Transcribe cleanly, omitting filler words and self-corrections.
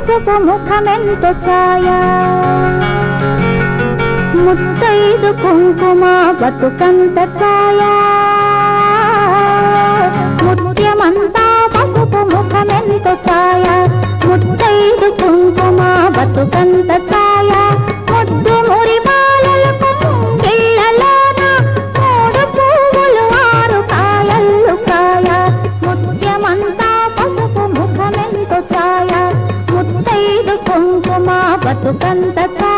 పసుపు ముఖమెంతో ఛాయ ముత్తైదు కుంకుమ బతుకంత ఛాయ ముత్యమంతా పసుపు ముఖమెంతో ఛాయ ముత్తైదు కుంకుమ బతుకంత ఛాయ ముద్దు మురి బాలలకు ముంగిళ్ళలోన మూడు పువ్వులు ఆరు కాయలు కాయ ముత్యమంతా పసుపు ముఖమెంతో ఛాయ ముత్తైదు కుంకుమ బతుకంత ఛాయ